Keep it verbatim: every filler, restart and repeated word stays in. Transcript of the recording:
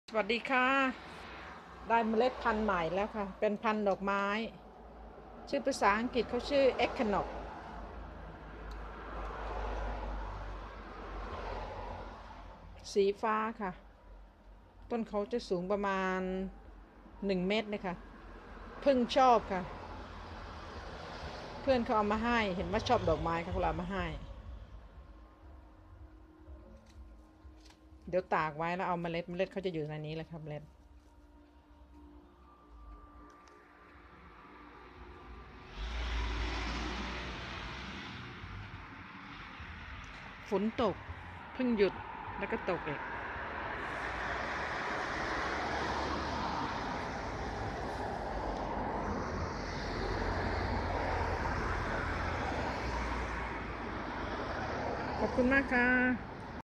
สวัสดีค่ะได้เมล็ดพันธุ์ใหม่แล้วค่ะเป็นพันธุ์ดอกไม้ชื่อภาษาอังกฤษเขาชื่อเอ็กคนอกสีฟ้าค่ะต้นเขาจะสูงประมาณหนึ่งเมตรนะคะเพิ่งชอบค่ะเพื่อนเขาเอามาให้เห็นว่าชอบดอกไม้เขาเลยเอามาให้เดี๋ยวตากไว้แล้วเอาเมล็ดเมล็ดเขาจะอยู่ในนี้แหละครับเมล็ดฝนตกเพิ่งหยุดแล้วก็ตกอีกขอบคุณมากค่ะ